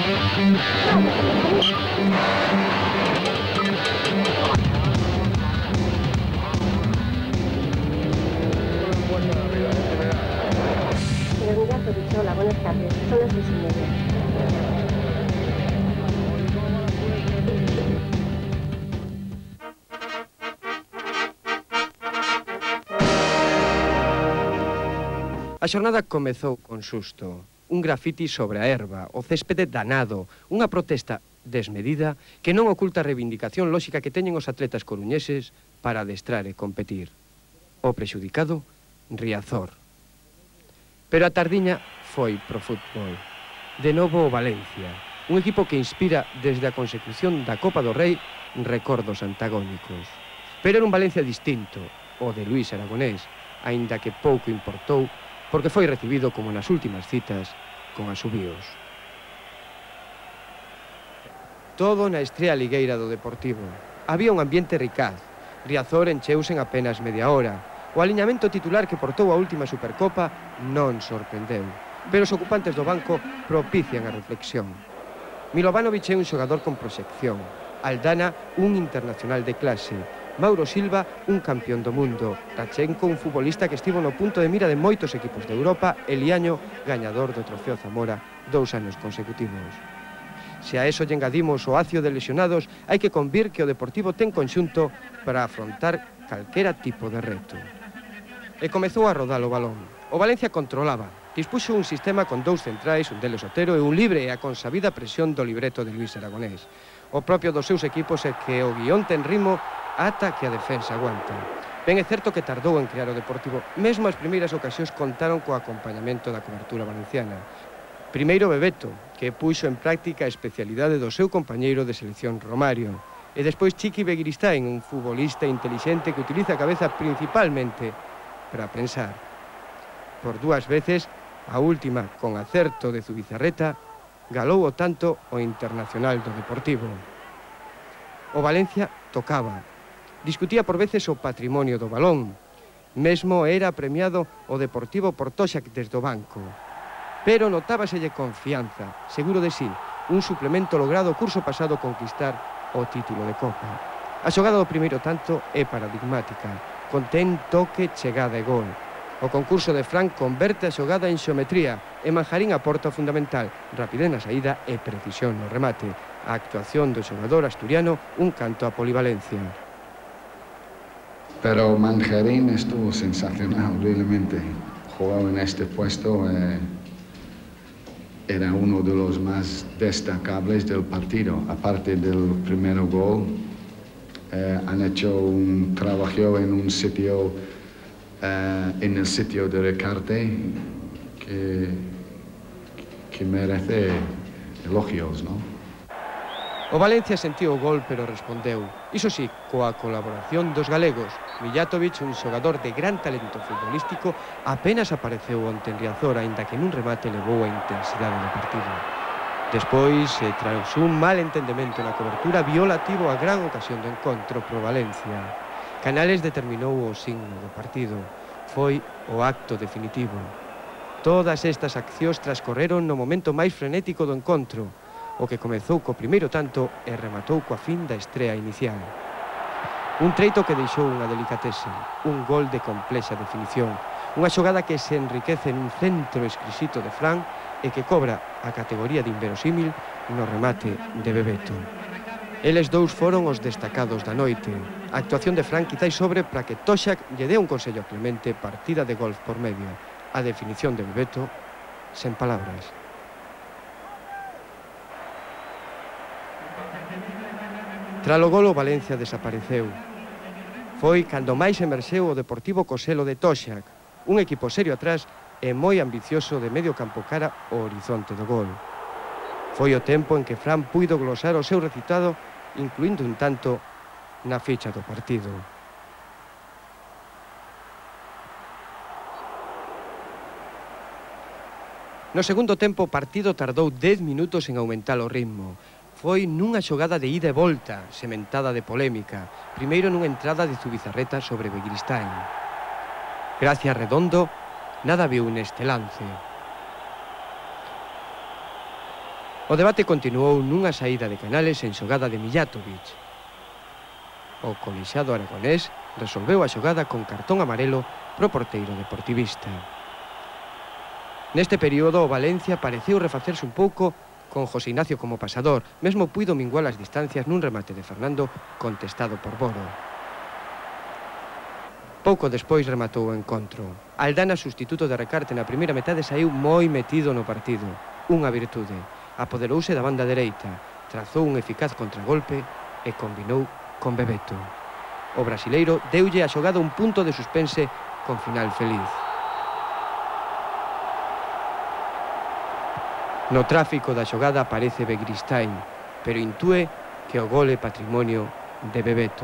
Hola, buenas tardes. Son las 6:30. A xornada comezou con susto. Un grafiti sobre a herba, o céspede danado, unha protesta desmedida que non oculta a reivindicación lóxica que teñen os atletas coruñeses para adestrar e competir. O prexudicado, Riazor. Pero a tardiña foi pro fútbol. De novo o Valencia, un equipo que inspira desde a consecución da Copa do Rei recordos antagónicos. Pero era un Valencia distinto, o de Luís Aragonés, aínda que pouco importou, porque foi recibido como nas últimas citas, con asubíos. Todo na estrea ligueira do Deportivo. Había un ambiente ricaz. Riazor encheuse en apenas media hora. O aliñamento titular que portou a última Supercopa non sorprendeu. Pero os ocupantes do banco propician a reflexión. Milovanovic é un xogador con proxección. Aldana, un internacional de clase. Mauro Silva, un campeón do mundo. Tachenko, un futbolista que estivo no punto de mira de moitos equipos de Europa. E Liaño, gañador do Trofeo Zamora 2 anos consecutivos. Se a eso lle engadimos o acio de lesionados, hai que convir que o Deportivo ten conxunto para afrontar calquera tipo de reto. E comezou a rodar o balón. O Valencia controlaba. Dispuxo un sistema con 2 centrais, un deles Otero e un libre e a consabida presión do libreto de Luís Aragonés. O propio dos seus equipos é que o guión ten ritmo ata que a defensa aguanta. Ben é certo que tardou en crear o Deportivo. Mesmo as primeiras ocasións contaron co acompañamento da cobertura valenciana. Primeiro Bebeto, que puxo en práctica a especialidade do seu compañeiro de selección Romario. E despois Chiqui Begiristain, un futbolista intelixente que utiliza a cabeza principalmente para pensar. Por 2 veces, a última con acerto de Zubizarreta, galou o tanto o internacional do Deportivo. O Valencia tocaba. Discutía por veces o patrimonio do balón. Mesmo era premiado o Deportivo por Toxac desde o banco. Pero notábaselle confianza, seguro de sí, un suplemento logrado o curso pasado conquistar o título de Copa. A xogada do primeiro tanto é paradigmática. Contén toque, chegada e gol. O concurso de Fran converte a xogada en xeometría e Manjarín aporta o fundamental, rapidez na saída e precisión no remate. A actuación do xogador asturiano, un canto a polivalencia. Pero Manjarín estuvo sensacional, realmente. Jugaba en este puesto, era uno de los más destacables del partido. Aparte del primer gol, han hecho un trabajo en un sitio, en el sitio de Recarte, que merece elogios, ¿no? O Valencia sentiu o gol, pero respondeu. Iso sí, coa colaboración dos galegos. Mijatovic, un xogador de gran talento futbolístico, apenas apareceu onte en Riazor, aínda que nun remate levou a intensidade do partido. Despois, tras un mal entendemento na cobertura, violativo a gran ocasión do encontro pro Valencia. Canales determinou o signo do partido. Foi o acto definitivo. Todas estas accións transcorreron no momento máis frenético do encontro, o que comezou co primeiro tanto e rematou coa fin da estrea inicial. Un treito que deixou unha delicatese, un gol de complexa definición, unha xogada que se enriquece nun centro exquisito de Fran e que cobra a categoría de inverosímil no remate de Bebeto. Eles dous foron os destacados da noite. A actuación de Fran quizáis sobre para que Toxac lle dé un consello a Clemente, partida de golf por medio. A definición de Bebeto, sen palabras. Tras o gol, o Valencia desapareceu. Foi cando máis emerxeu o Deportivo co selo de Toxac, un equipo serio atrás e moi ambicioso de medio campo cara ao horizonte do gol. Foi o tempo en que Fran puido glosar o seu recitado, incluindo un tanto na ficha do partido. No segundo tempo, o partido tardou 10 minutos en aumentar o ritmo. Foi nunha xogada de ida e volta, sementada de polémica, primeiro nunha entrada de Zubizarreta sobre Begiristain. Gracia Redondo nada viu neste lance. O debate continuou nunha saída de Canales en xogada de Mijatovic. O colexado aragonés resolveu a xogada con cartón amarelo pro porteiro deportivista. Neste período o Valencia pareceu refacerse un pouco con José Ignacio como pasador, mesmo puido minguar as distancias nun remate de Fernando contestado por Boro. Pouco despois rematou o encontro. Aldana, sustituto de Recarte na primeira metade, saiu moi metido no partido. Unha virtude. Apoderouse da banda dereita, trazou un eficaz contragolpe e combinou con Bebeto. O brasileiro deulle a xogada un punto de suspense con final feliz. No tráfico da xogada aparece Begristain, pero intúe que o gol é patrimonio de Bebeto.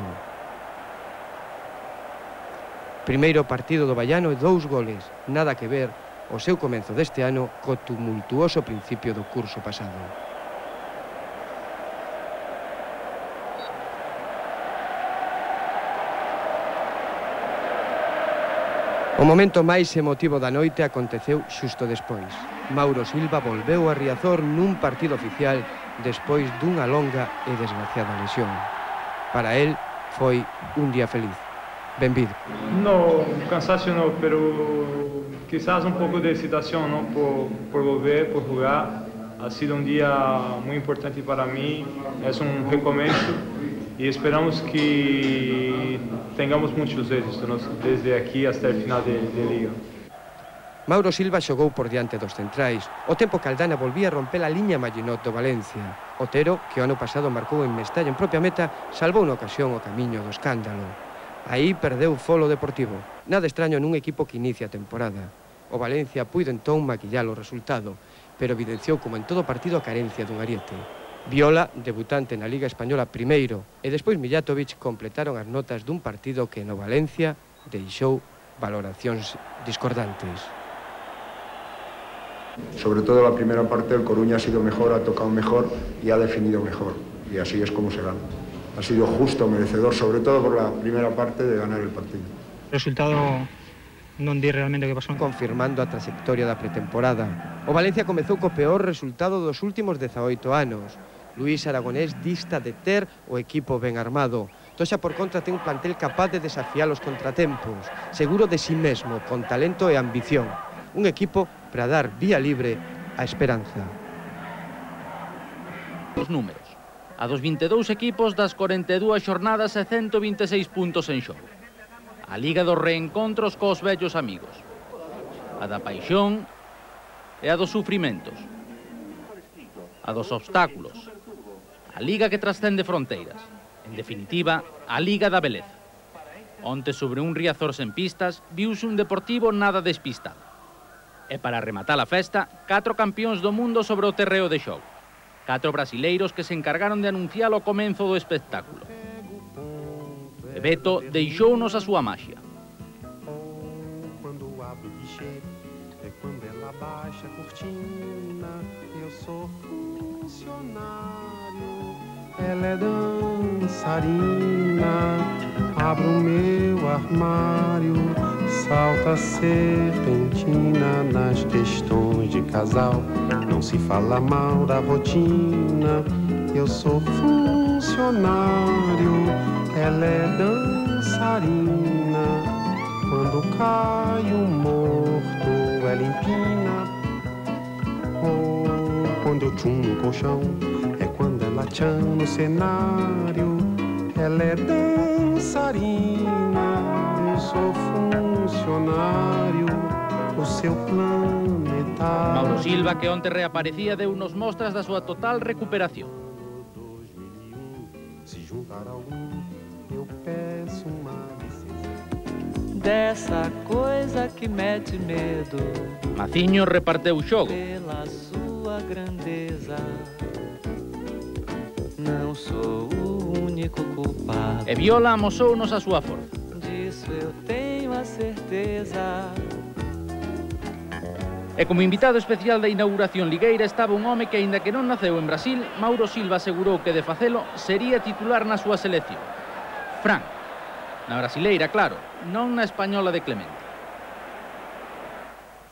Primeiro partido do Baiano e 2 goles, nada que ver o seu comenzo deste ano co tumultuoso principio do curso pasado. O momento máis emotivo da noite aconteceu xusto despois. Mauro Silva volveu a Riazor nun partido oficial despois dunha longa e desgraciada lesión. Para él foi un día feliz. Benvido. No, cansancio no, pero quizás un poco de excitación, ¿no? Por volver, por jugar. Ha sido un día muy importante para mí, es un recomienzo y esperamos que tengamos muchos éxitos, ¿no? Desde aquí hasta el final de Liga. Mauro Silva xogou por diante dos centrais, o tempo que Aldana volvía a romper a liña Maginot do Valencia. Otero, que o ano pasado marcou en Mestalla en propia meta, salvou na ocasión o camiño do escándalo. Aí perdeu folo deportivo, nada extraño nun equipo que inicia a temporada. O Valencia puido entón maquillar o resultado, pero evidenciou como en todo partido a carencia dun ariete. Viola, debutante na Liga Española primeiro, e despois Mijatovic completaron as notas dun partido que no Valencia deixou valoracións discordantes. Sobre todo la primera parte el Coruña ha sido mejor, ha tocado mejor y ha definido mejor, y así es como se gana. Ha sido justo, merecedor, sobre todo por la primera parte, de ganar el partido. O resultado non di realmente o que pasou. Confirmando a trayectoria da pretemporada. O Valencia comezou co peor resultado dos últimos 18 anos. Luís Aragonés dista de ter o equipo ben armado. Toxa, por contra, ten un plantel capaz de desafiar os contratempos, seguro de sí mesmo, con talento e ambición. Un equipo para dar vía libre á esperanza. Os números. A dos 22 equipos das 42 xornadas e 126 puntos en xogo. A Liga dos reencontros cos vellos amigos. A da paixón e a dos sufrimentos. A dos obstáculos. A Liga que trascende fronteiras. En definitiva, a Liga da beleza. Onte, sobre un Riazor sen pistas, viuse un Deportivo nada despistado. E para rematar a festa, 4 campións do mundo sobre o terreo de xogo. 4 brasileiros que se encargaron de anunciar o comenzo do espectáculo. Bebeto deixounos a súa maxia. Quando abro o guichê é quando ela baixa a cortina. Eu sou funcionário, ela é dançarina. Abro o meu armário, salta a serpentina. Nas questões de casal não se fala mal da rotina. Eu sou funcionário, ela é dançarina. Quando cai um morto, ela empina. Ou quando eu tchum no colchão, é quando ela tchan no cenário. Ela é dançarina, eu sou funcionário, o seu planetário. Mauro Silva, que onte reaparecía, deu-nos mostras da súa total recuperación. Se juntar algum, eu peço uma licença. Dessa coisa que mete medo. Maciño reparteu o xogo. Pela sua grandeza. Não sou o único culpado. E Viola amosounos a súa forza. Disso eu tenho a certeza. E como invitado especial da inauguración ligueira estaba un home que, aínda que non naceu en Brasil, Mauro Silva asegurou que de facelo sería titular na súa selección. Fran. Na brasileira, claro, non na española de Clemente.